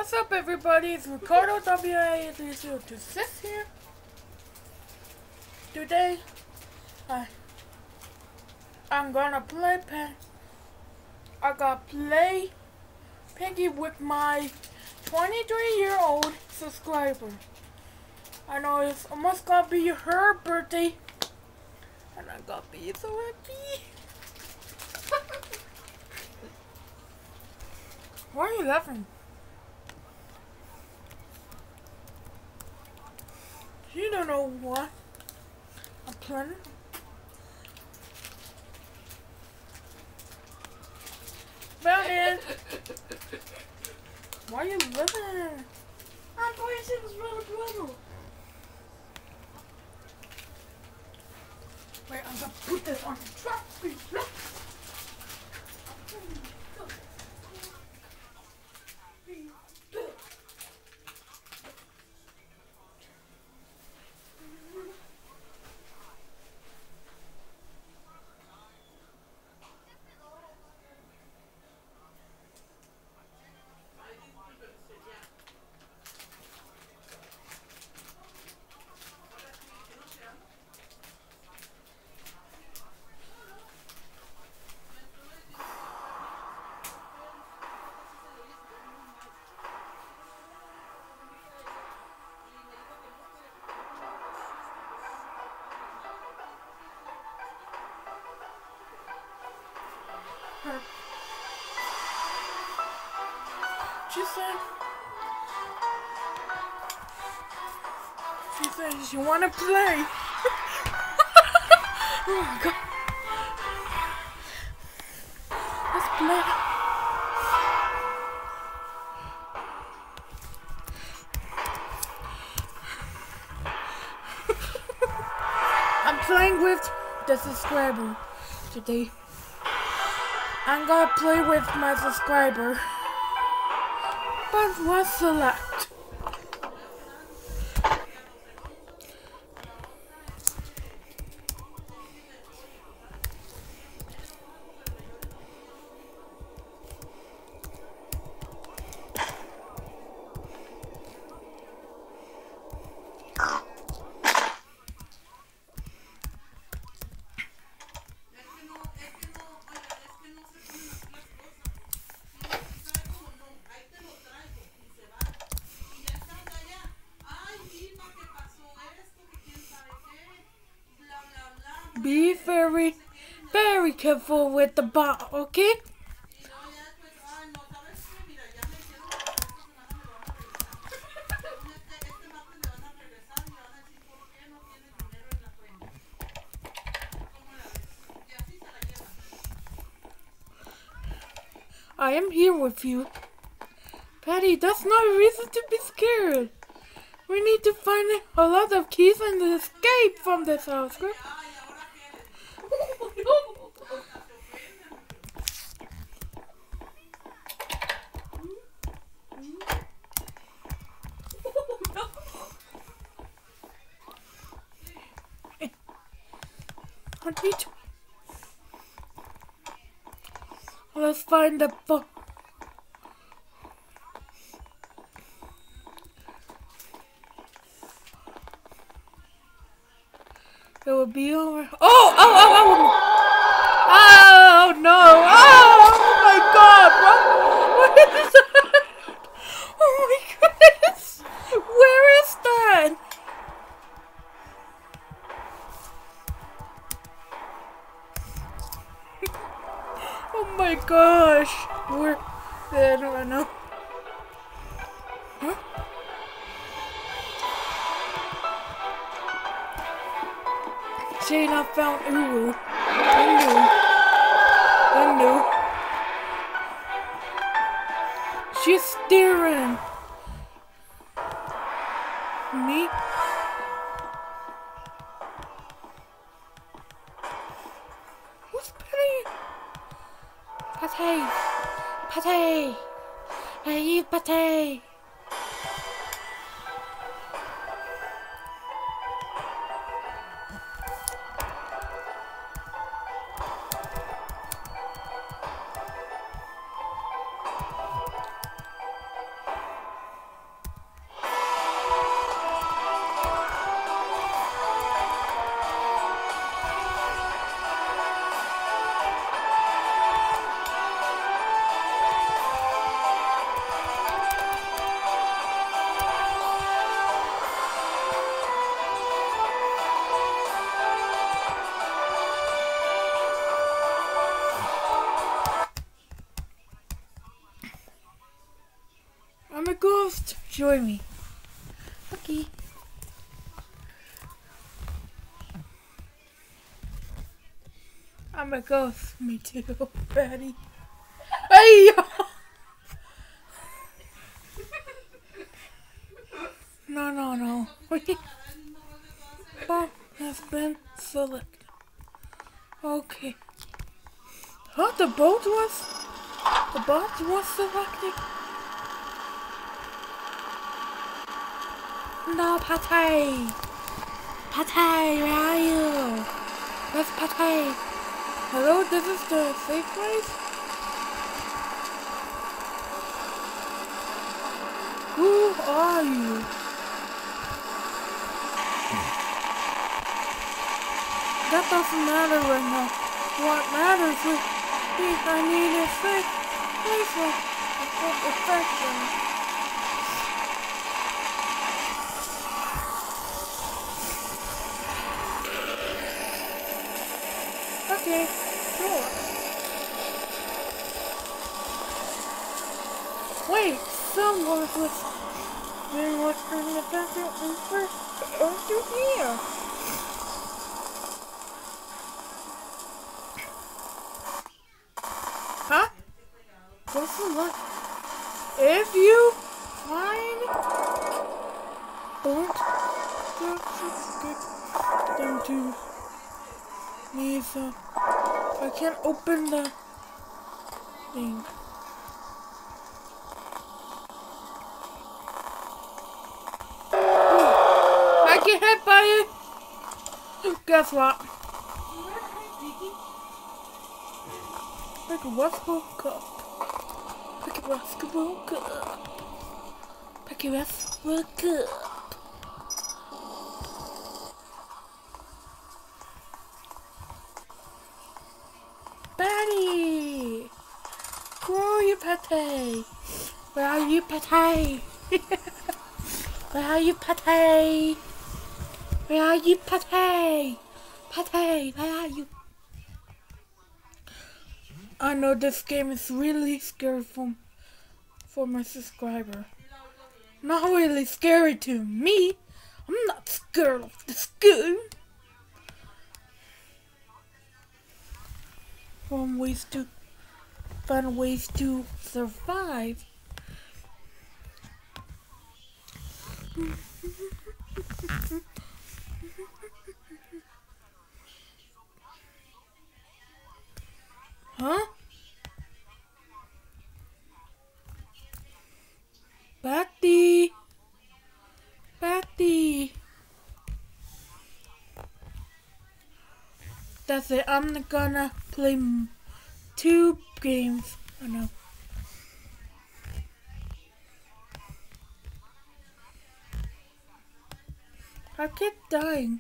What's up, everybody? It's Ricardo WA3026 here. Today, I'm gonna play Piggy with my 23-year-old subscriber. I know it's almost gonna be her birthday, and I'm gonna be so happy. Why are you laughing? You don't know what I'm planning. Brandon! Why are you living? I'm going to see this little brother. Wait, I'm gonna put this on the truck. She said she wanna play. Oh my god. Let's play. I'm playing with the subscriber today. I'm gonna play with my subscriber. But what select? Be very, very careful with the ball, okay? I am here with you. Patty, that's not a reason to be scared. We need to find a lot of keys and escape from this house, girl. Let's find the book. It will be over. Oh no! Oh my god, bro! What is that? Oh my goodness! Where is that? Oh my gosh! Where? I don't know. Huh? Jane, I found Uru. I knew. She's staring. Me? Who's Patty? Patty! I eat Patty! I'm a ghost. Join me. Okay. I'm a ghost. Me too, Betty. Hey! No. Bomb has been selected. Okay. Oh, the boat was selected. No, Pate! Pate, where are you? Where's Pate? Hello, this is the safe place? Who are you? That doesn't matter right now. What matters is I need a safe place for affection. Okay, sure. Wait, someone was doing what's in the bathroom first over here. Huh? What's the look? If you find don't get them to me, so I can't open the thing. I get hit by it. Guess what? Pick a basketball cup. Pick a basketball cup. Pick a basketball cup. Betty! Where are you, Pate? Where are you, Pate? Where are you, Pate? Where are you, Pate? Pate, where are you? I know this game is really scary for my subscriber. Not really scary to me. I'm not scared of this game. Find ways to survive. Huh? Betty! That's it. I'm gonna play 2 games. I know. I keep dying.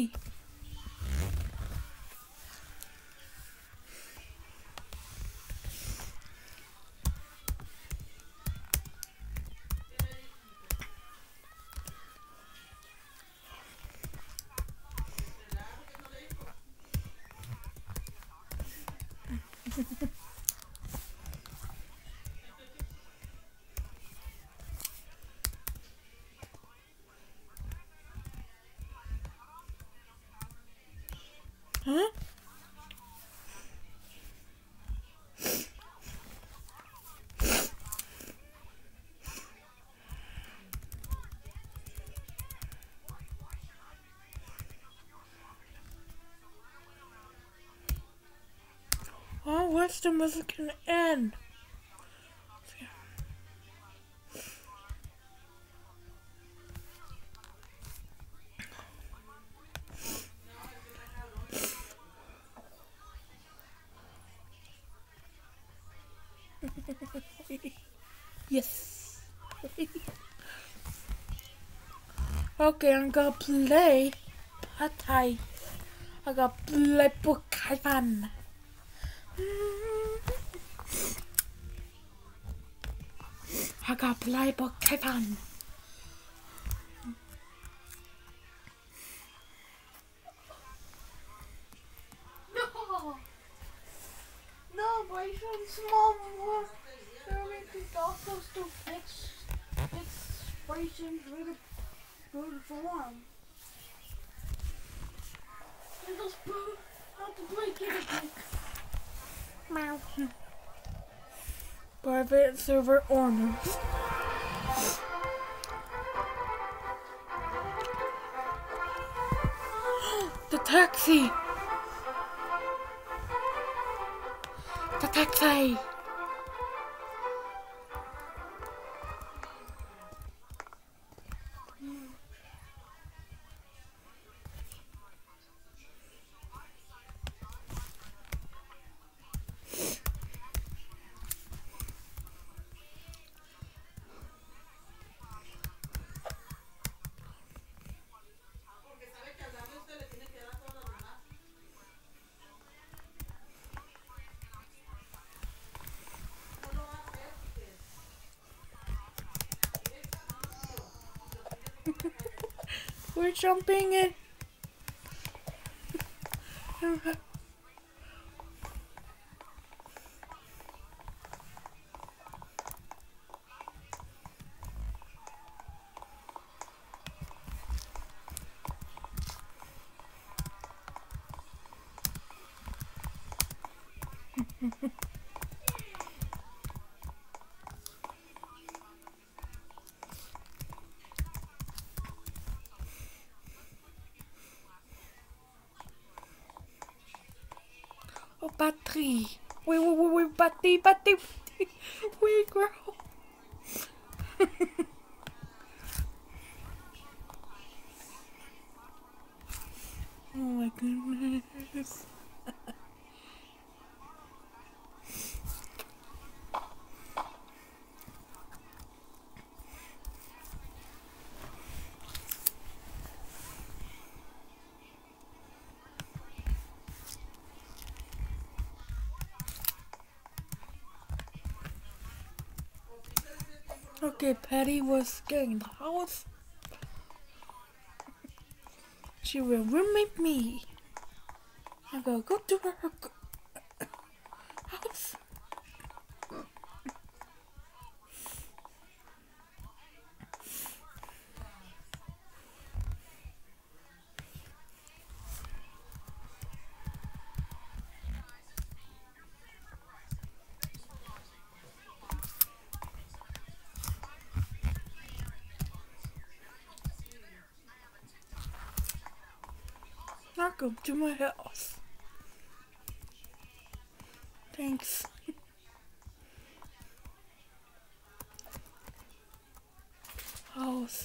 Huh? Oh, where's the music gonna end? Yes. Okay, I'm gonna play Patay. I gotta play Pokemon. I gotta play Pokemon. No, but you should small more. So we could also still fix boy seems really beautiful one. And let's put out to play guinea pig. Meow. Private server owners. The taxi! The taxi! We're jumping in. Oh, battery. Wait, battery. Wait, girl. Oh my goodness. Okay, Patty was getting the house. She will roommate me. I gotta go to her house. Not go to my house. Thanks. House.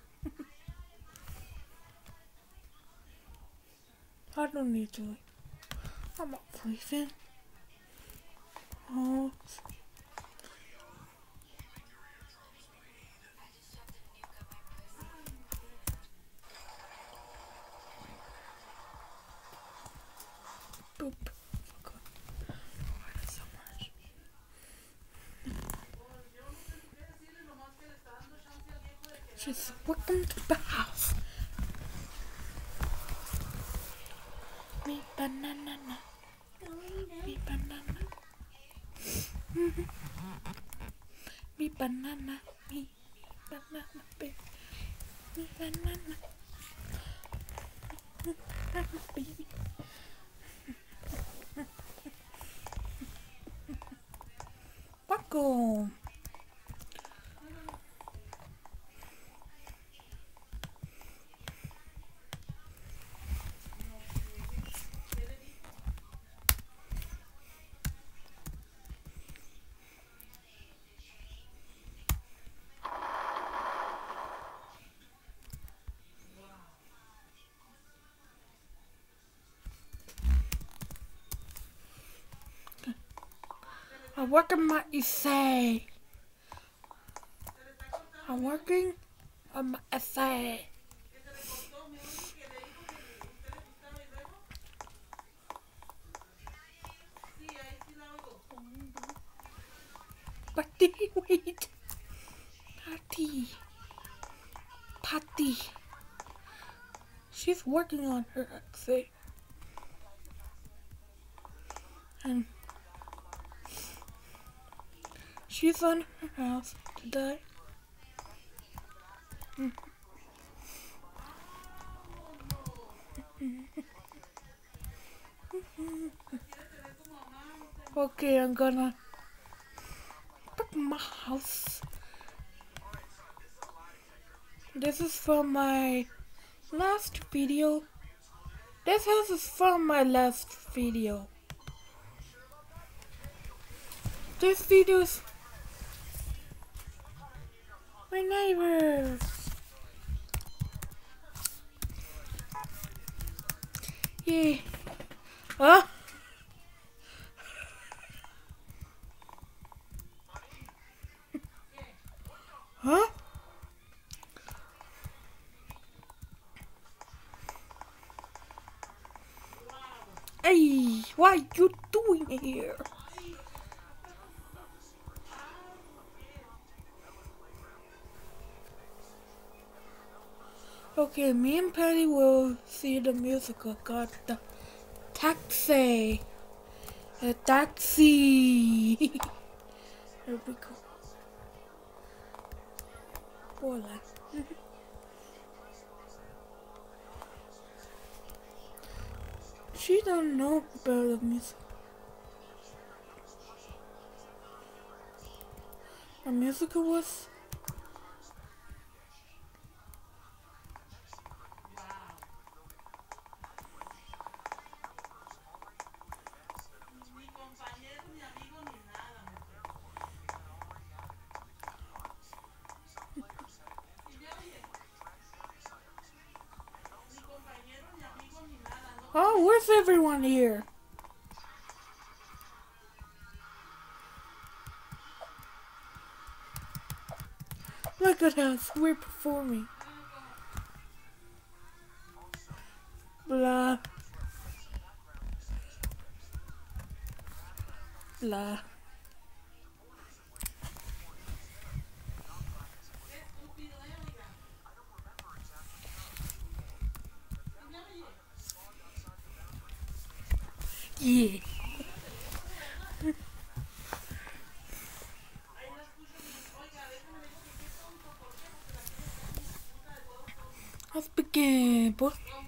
I don't need to leave. I'm not leaving. House. Boop. Why is so much? She's welcome to the house. Me banana. Me banana. Me banana. Me banana. Baby. Me banana. Baby. Paco. I'm working my essay. I'm working on my essay. Patty, wait. Patty. She's working on her essay. And she's on her house today. Okay, I'm gonna pick my house. This is from my last video. This house is from my last video. This video is my neighbor. Yeah. Huh? Huh? Hey, what are you doing here? Okay, me and Patty will see the musical called the Taxi. A taxi. Here we go. Hola. She don't know about the music. The musical was. Oh, where's everyone here? Look at us, we're performing. Blah. Blah. Yeah. Let's begin, boy.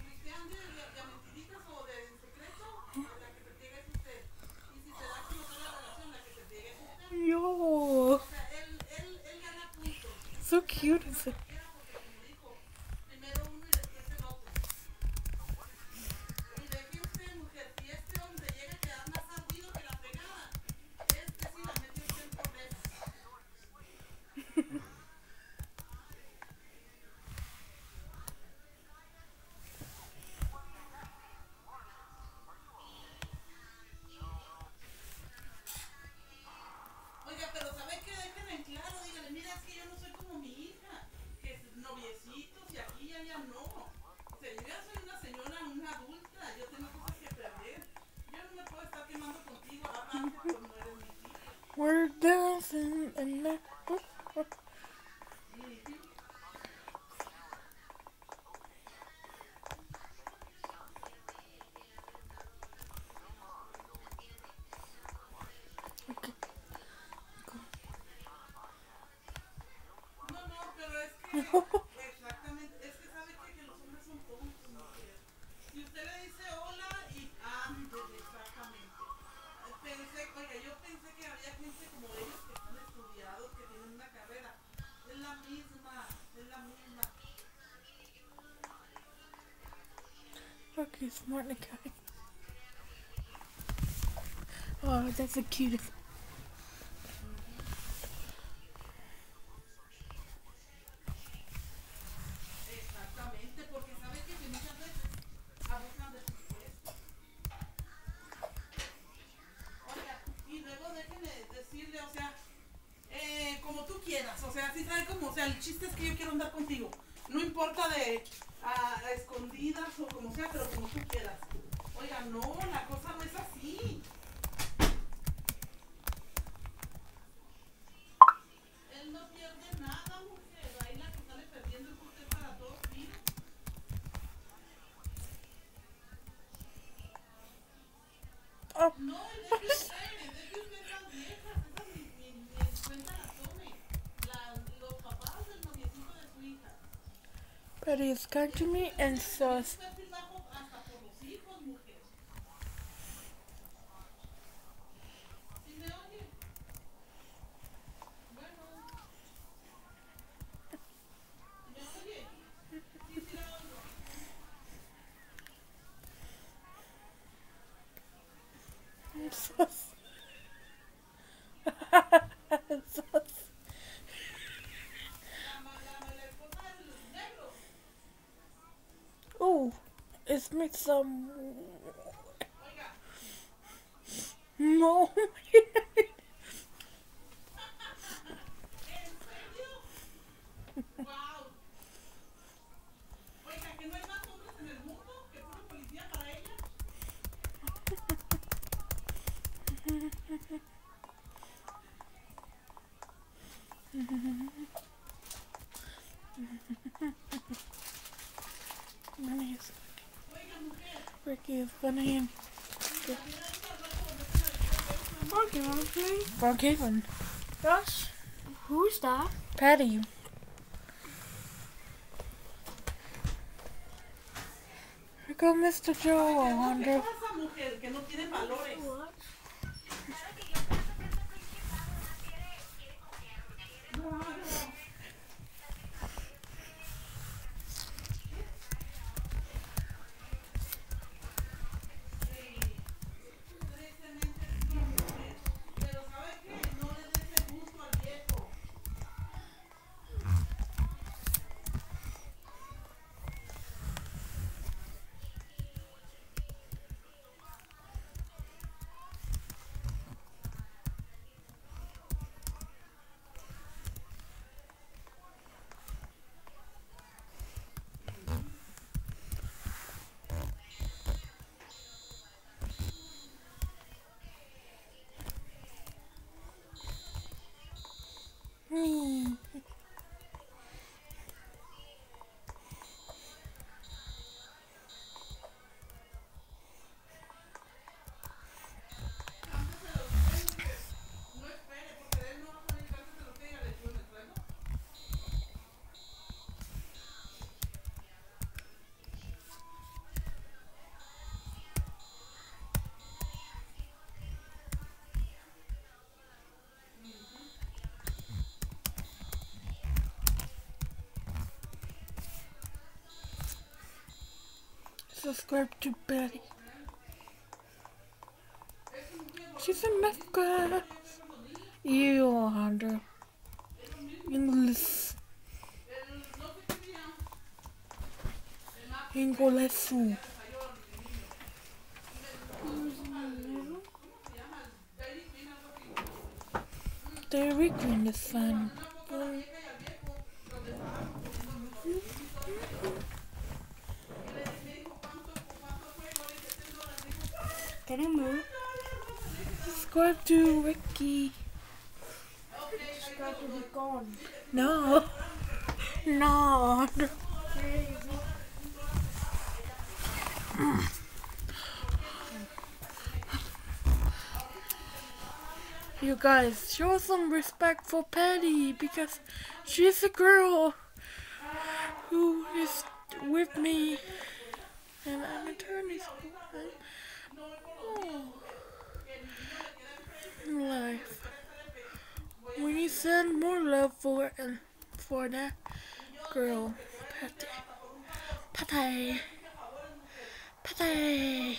Yo. So cute. We're dancing in the. Exactamente, es que sabe que los hombres son tontos, mujer. Si usted le dice hola y exactamente. Pensé, oiga, yo pensé que había gente como ellos que están estudiados, que tienen una carrera. Es la misma, es la misma. Okay, smart guy. Oh, that's the cutest. Exactamente, porque sabe que muchas veces abusan de sus puestos. Oiga, y luego déjeme decirle, o sea, como tú quieras, o sea, sí sabe como, o sea, el chiste es que yo quiero andar contigo. No importa de a escondidas o como sea, pero como tú quieras. Oiga, no, la cosa no es así. Él no pierde nada, mujer. Ahí la que sale perdiendo es usted para todos tiros. Oh. No, deje usted las viejas. Esas ni en cuenta las tome. Los papás del noviecito de su hija. Patty is kind to me and so is perfil bajo hasta por los hijos, mujer. ¿Sí me oye? Bueno, ¿sí me oye? Sí, sí la oigo. sus. Sus. La esposa del negro. Ooh, let's make some. Oiga, No. ¿en serio? ¡Wow! Oiga, ¿que no hay más hombres en el mundo que puro policía para ella? Oiga, mujer. Ricky is funny and También hay que hablar con vecina de Okay. forgiven. Gosh, who's that? Patty. Here go Mr. Joe, ¿Qué Alejandro. pasa, mujer? Que no tiene valores. What? Tristemente sí, mujer. Pero ¿sabe qué? No le des el gusto al viejo. Me. No espere, porque de él no va a salir antes de lo que ella le dio en el suelo. Subscribe to Patty. She's a mezcla. You, Alejandro. English. No sé qué día. English. Dairy Queen is fun. Can I move? Subscribe to Ricky. Subscribe to be gone. No. No. You guys, show some respect for Patty because she's a girl who is with me and I'm attorney school. Oh. In life. We need to send more love for that girl. Patty. Patty. Patty.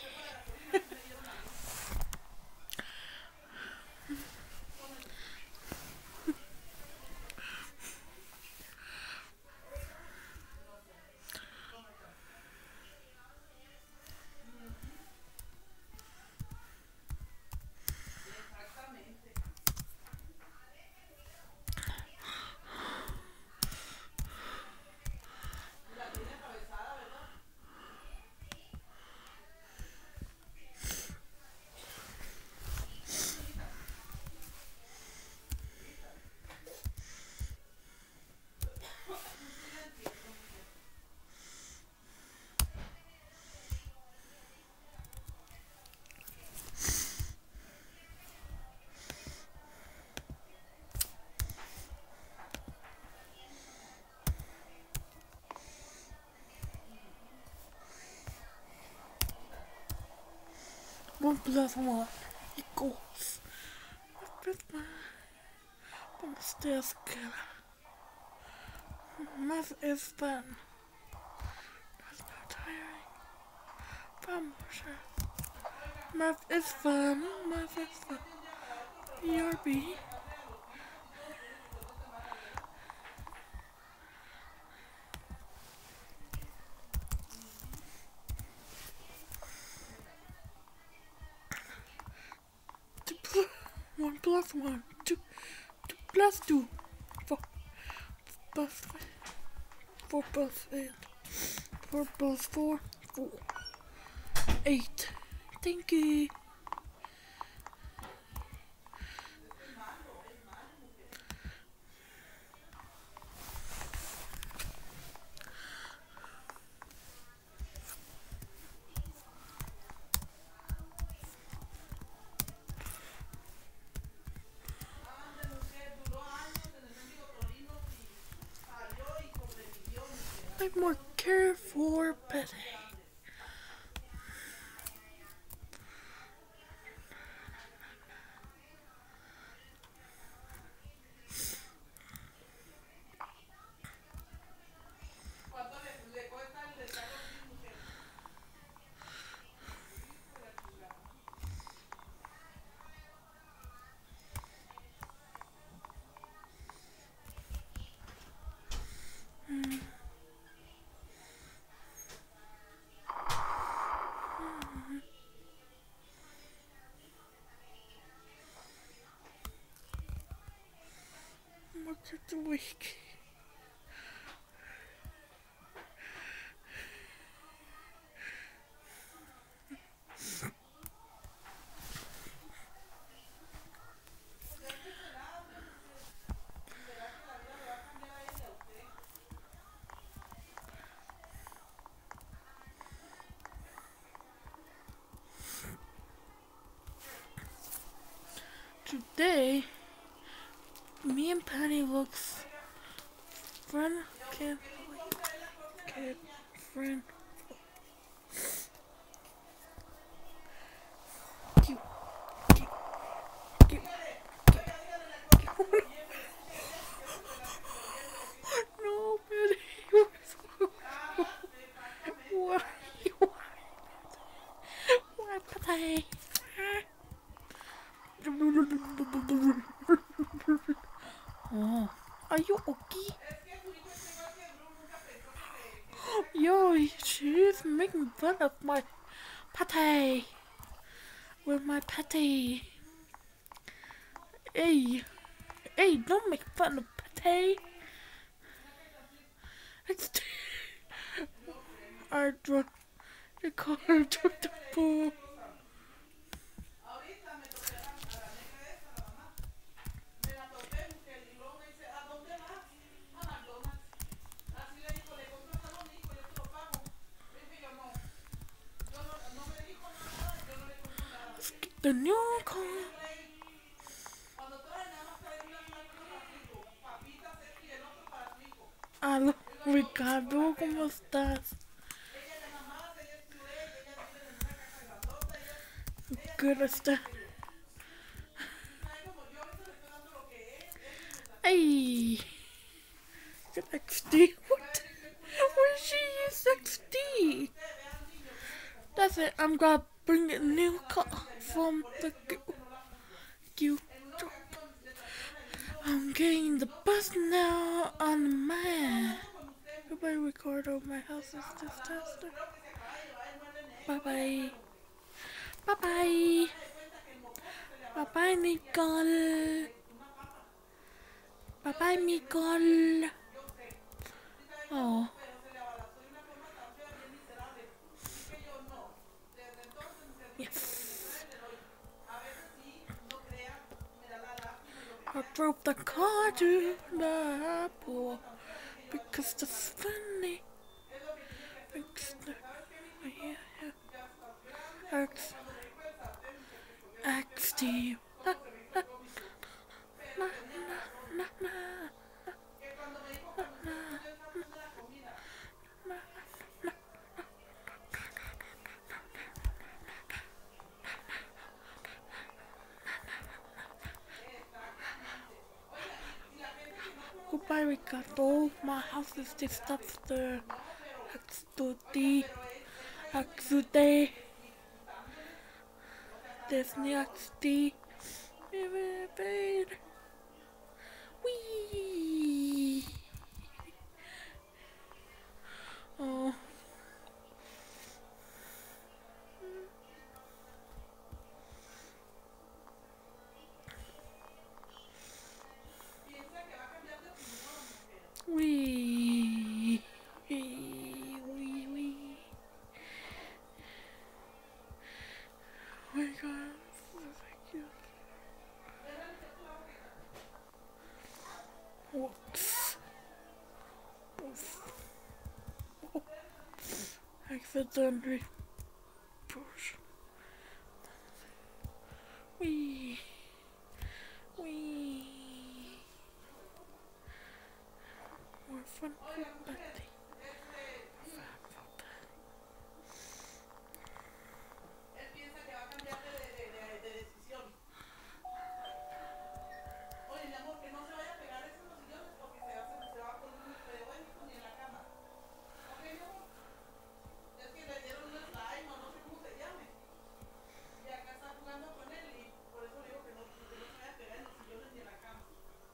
1 plus 1 equals. Vamos a estar. Math is fun. That's not tiring. Vamos. Math is fun. Math is fun. ERB. One plus one, two plus two, four plus five, 4 plus 8, 4 plus 4, 4, 8. Thank you. I'm more care for petting. Look at the week. Today, me and Patty looks friend, kid, friend. Cute, cute, cute, cute. No, Patty, you're so what are you? What, Patty? Oh, are you okay? Yo, she's making fun of my pate. With my pate. Hey, hey, don't make fun of pate. I dropped the car to the pool. The new car. Aló, Ricardo, ¿cómo estás? Good stuff. Hey, is it XD? What? Where she use XD? That's it. I'm gonna bring a new car from the Q drop. I'm getting the bus now on the man. Goodbye, Ricardo. My house is disaster. Bye bye. Bye bye. Bye bye, Nicole. Bye bye, Nicole. Oh. Yes. I drove the car to the airport because that's funny. XD. arigato. My house is just upstairs. Akstuti. Aksute. Disney Aksti. Wee. Oh. Wee. Wee. Wee. Oh my god. This is so cute. Whoops. Oof. Oh. Accidentally push. Wee. Wee. More fun for Betty. Él piensa que va a cambiar de decisión. Oye, mi amor, que no se vaya a pegar eso en los sillones porque se va a poner muy feo, ni en la cama. ¿Ok, mi amor? Es que le dieron un slime o no sé cómo se llame. Y acá está jugando con él y por eso le digo que no se vaya a pegar en los sillones ni en la cama.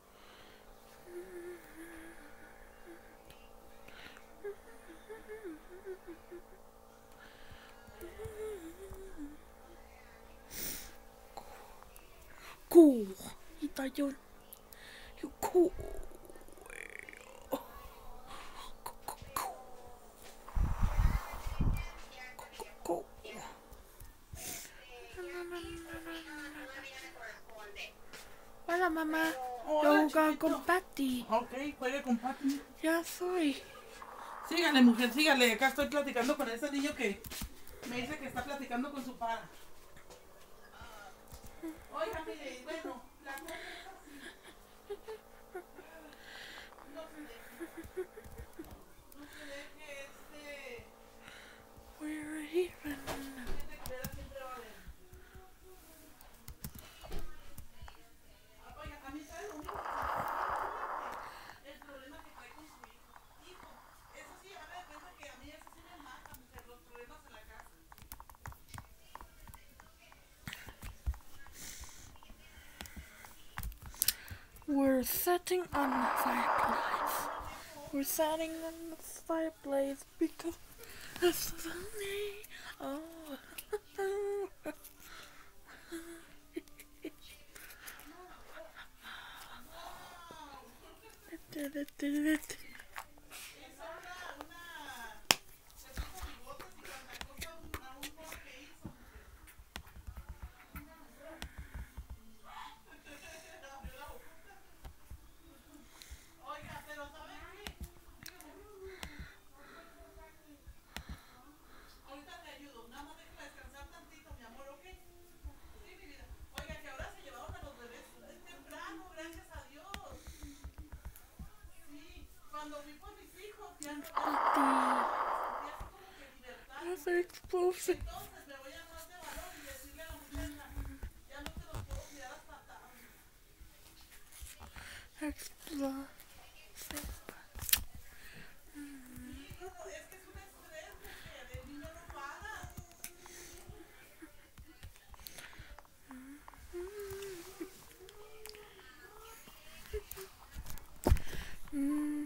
Cool. Itayon. You cool. Cool. Hola, mamá. Yo jugaba con Patty. Ok, juegue con Patty. Ya soy. Sígale, mujer, sígale. Acá estoy platicando con ese niño que me dice que está platicando con su padre. Oiga, mire, bueno, la cosa es así. No se deje We're even. gente culera siempre va a haber. Oiga, a mí sabe lo único que se me hace el problema que trae con su hijo. Eso sí, haga de cuenta que a mí eso sí me mata, mujer, los problemas en la casa. We're sitting on the fireplace. We're sitting on the fireplace because it's funny. Oh. Oiga, pero ¿sabe qué? Ahorita te ayudo, nada más déjala descansar tantito, mi amor, ¿ok? Sí, mi vida. Oiga, que ahora se llevaron a los bebés temprano, gracias a Dios. Sí, cuando fui por mis hijos, ya no sentí así como que libertad. That's explosive. Entonces me voy a armar de valor y decirle a la muchacha, ya no te los puedo cuidar hasta tarde. Explosive. Sí, no, es que es un estrés, mujer, el niño no para. Mm.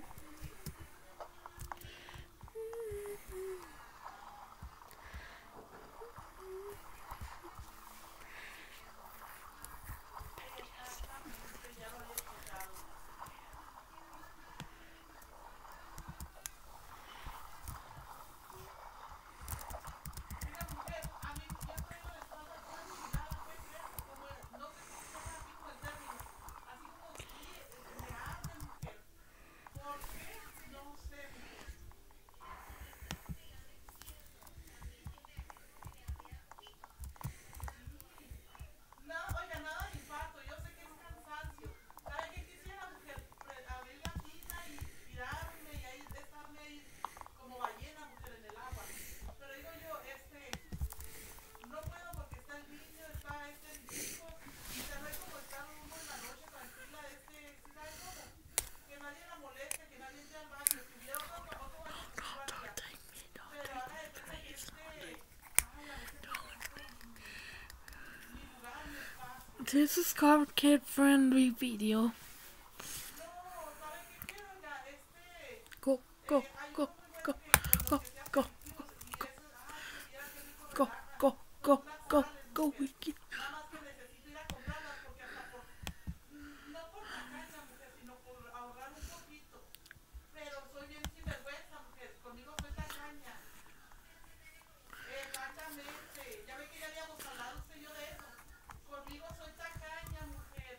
This is called kid friendly video. Go, go, go, go, go, go, go, go, go, go, go, Wiki. Nada más que necesito ir a comprarlas porque hasta por, no por tacaña, mujer, sino por ahorrar un poquito. Pero soy bien sinvergüenza, mujer, conmigo soy tacaña. Exactamente, ya ve que ya habíamos hablado usted y yo de eso. Conmigo soy tacaña, mujer.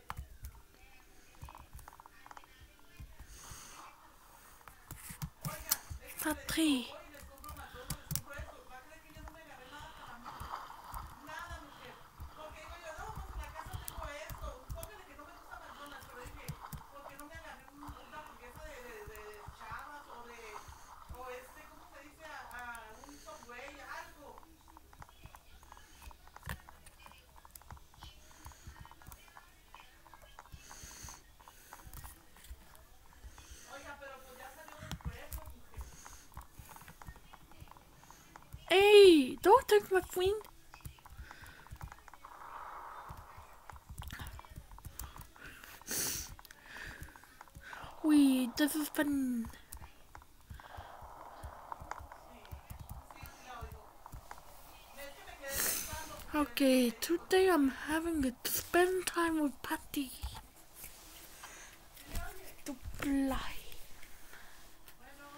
Oiga, Patri. hoy les compro McDonald's, les compro esto. ¿Va a creer que yo no me agarré nada para mí? Nada, mujer. Porque digo yo, no, pues en la casa tengo esto. Póngale que no me gusta McDonald's, pero dije, ¿por qué no me agarré una hamburguesa de chavas o ¿cómo se dice? A un Subway, algo. Oiga, pero pues ya salió del puerto, mujer. Hey, don't take my friend. Wait, this is fun. Sí, la oigo. Es que me quedé pensando, Okay, today I'm having to spend time with Patty. To play. bueno.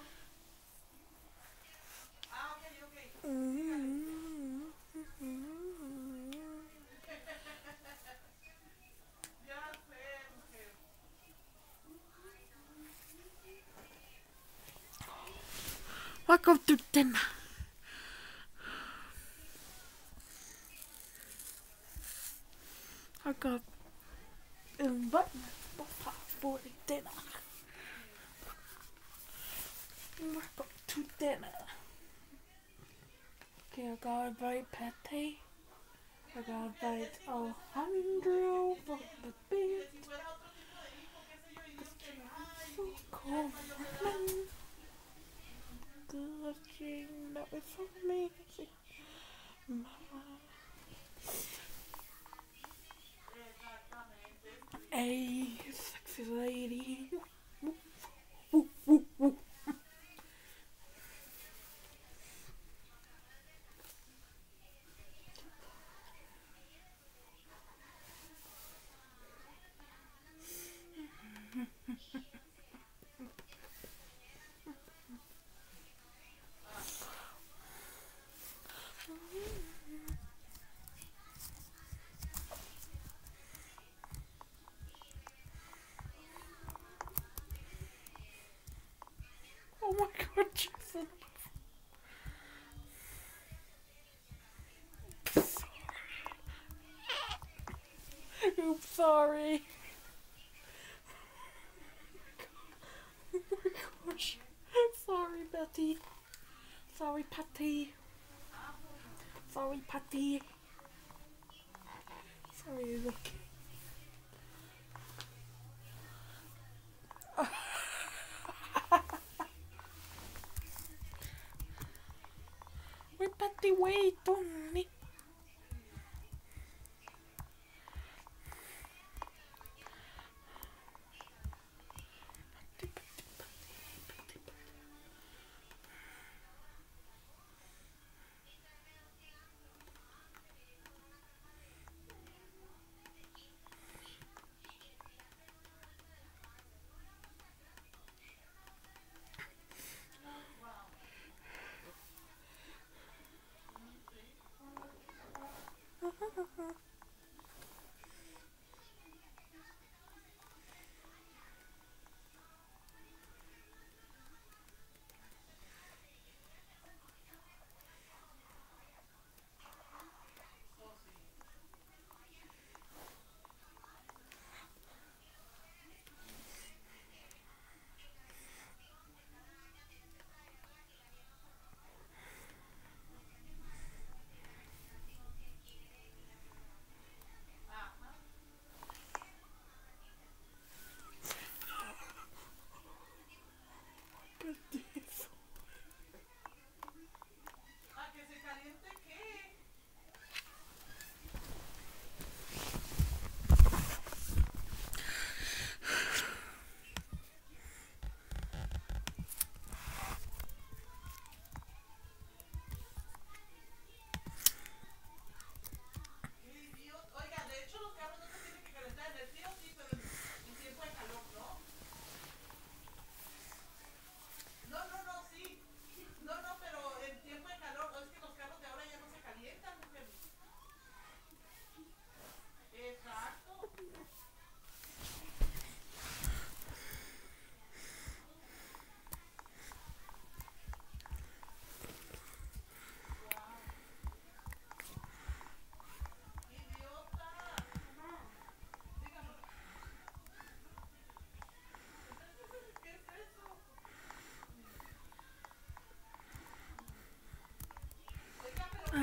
Ok. Ya sé, mujer. Welcome to dinner. I got invite my papa for the dinner. Welcome to dinner. Okay, I gotta invite Patty. I gotta invite Alejandro for the bed. Si fuera otro tipo de hijo, qué sé yo, y dice usted, ay, So cool. Good thing that was for me. Hey, sexy lady. Woo, woo, woo. Oh my god, Jason. Oops, sorry. Oh my gosh. Sorry, Betty. Sorry, Patty. Sorry, Patty. Sorry, look. Wait, Patty, wait, don't leave.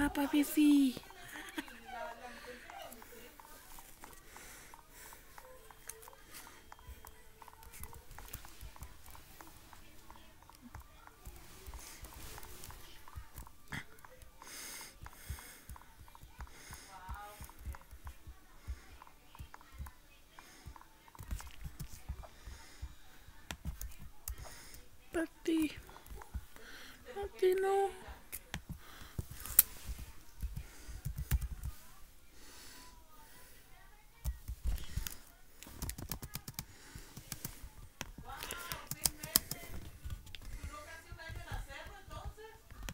papi, sí. la encuentro donde esté. Wow, mujer. Pati. Te Pati, no. hija. Wow, 6 meses. Duró casi un año en hacerlo entonces.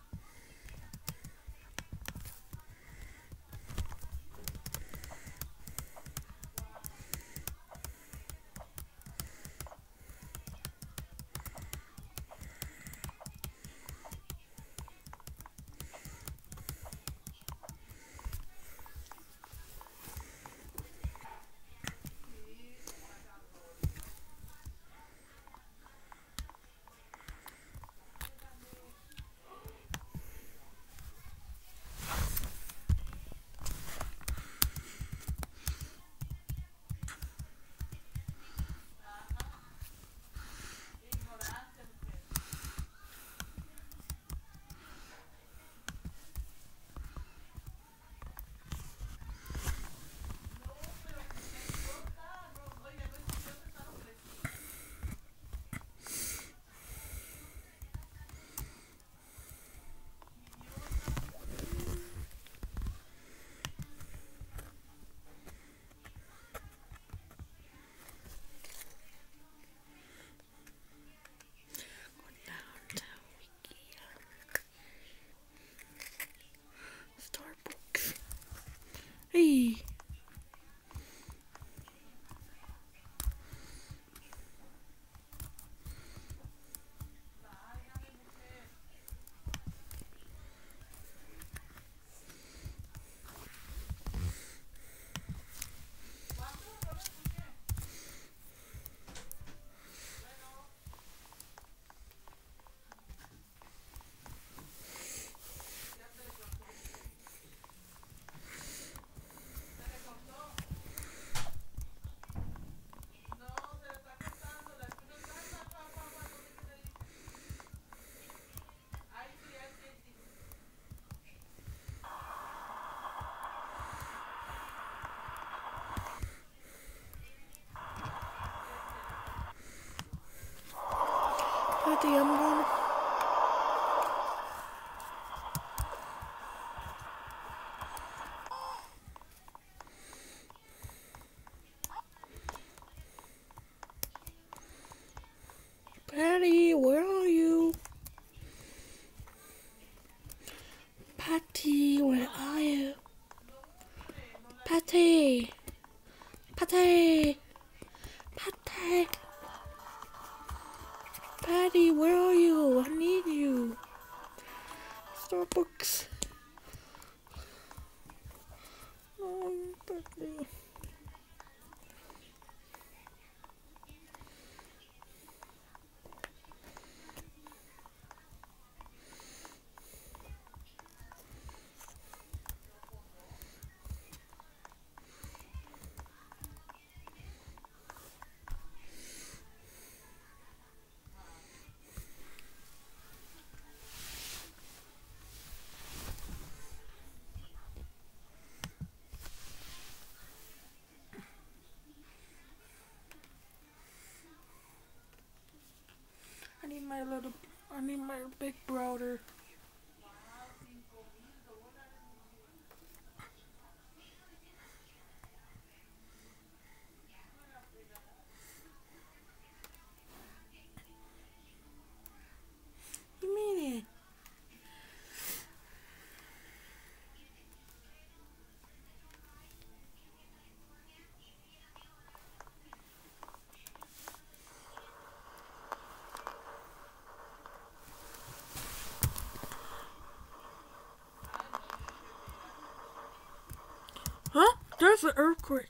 Sí, está cabrón. Ignorancia, mujer. No, pero es idiota. No, oiga, no es idiota, está lo que le sigue. Idiota. Starbucks. Hey. Válgame, mujer. ¿Cuánto? No lo escuché. Bueno, ya se le cortó. Se le cortó. No, se le está cortando. La escucho. No sé qué me dice. Ahí sí, ahí sí, ahí sí. Este. Pati, I'm gonna. Patty, where are you? Patty, where are you? No, hombre, no la. Patty. Patty. Patty. Patty, where are you? I need you. Starbucks. Patty. I need my big brother. Wow, $5,000, mujer. No la fregada. You mean it? Ay, no, mujer, mira. Huh? There's an earthquake.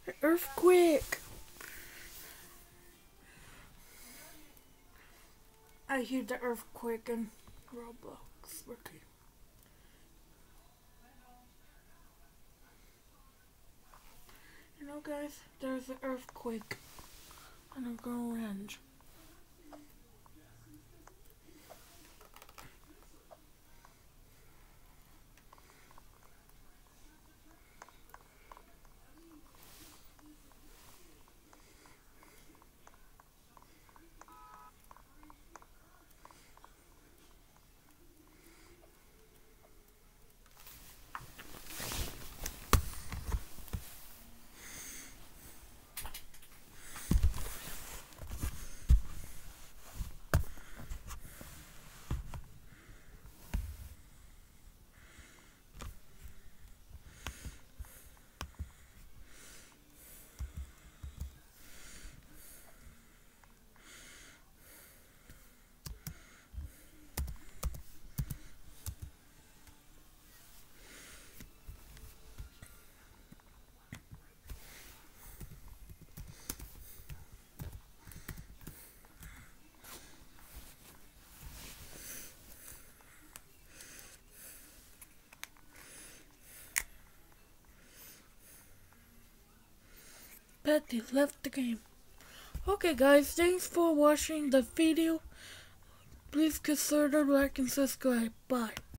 Earthquake. I hear the earthquake in Roblox. Okay. You know, guys, there's an earthquake on a girl ranch. Betty left the game. Okay guys, thanks for watching the video. Please consider like and subscribe. Bye.